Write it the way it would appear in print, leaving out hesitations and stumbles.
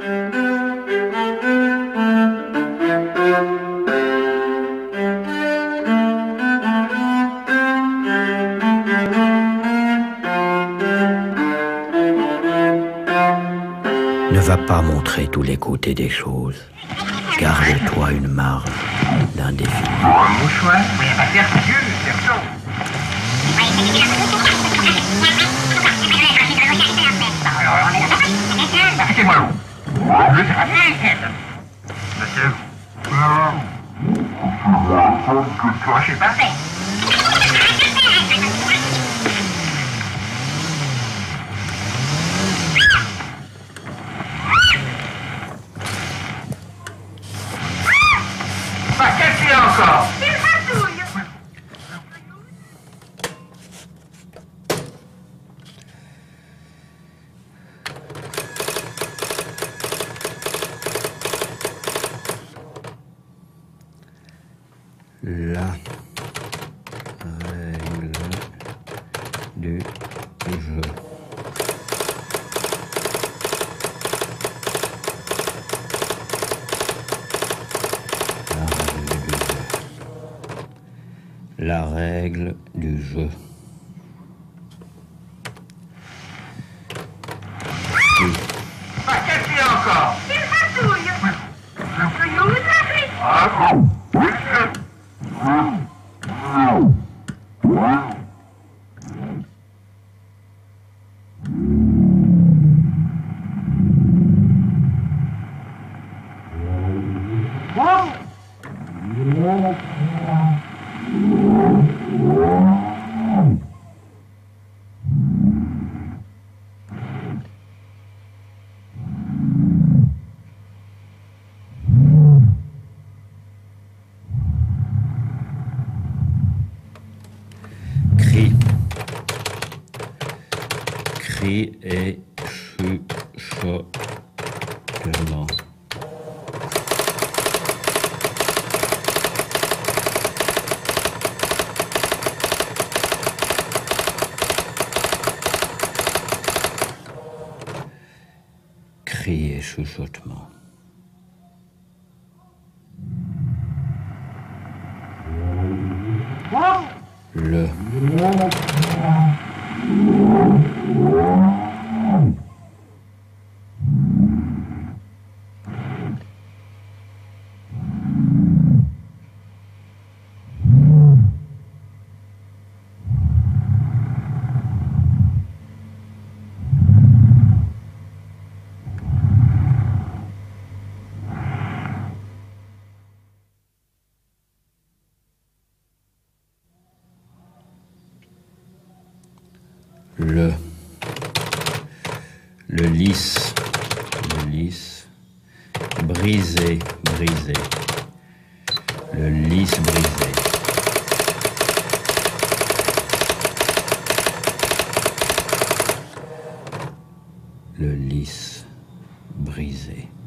Ne va pas montrer tous les côtés des choses. Garde-toi une marge d'indéfini. Un mouchoir? Oui, pas sérieux, certain. Arrêtez-moi l'eau. Le trafic. Monsieur. Toi, je suis parfait. Pas cassé encore. La règle du jeu. La règle du jeu. Pas cassé encore. Cri et chuchotement. Cri et chuchotement. Le lisse, brisé, le lisse brisé. Le lisse brisé.